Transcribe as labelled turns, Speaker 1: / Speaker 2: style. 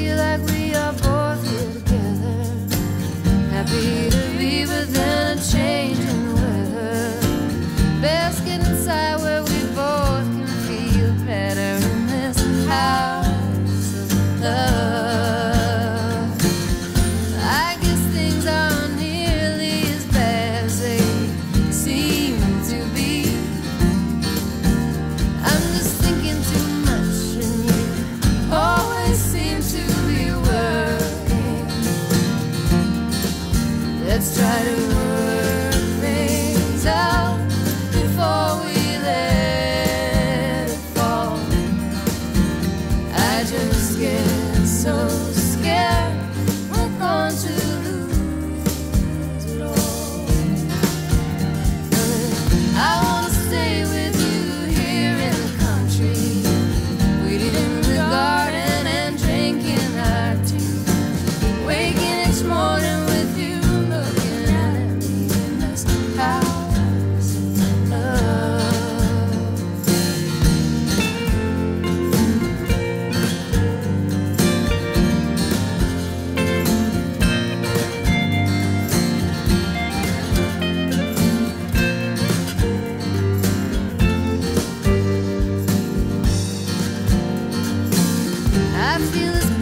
Speaker 1: feel like we are both here together, happy to be within a changing weather. Best get inside where we both can feel better in this house of love. I guess things aren't nearly as bad as they seem to be. I'm just thinking too much and you always seem to be working. Let's try to work things out before we let it fall. I just get so scared we're going to lose it all. I wanna stay with you here in the country, weeding in the garden and drinking our tea, waking each morning with you, looking at me in this house of love. I feel this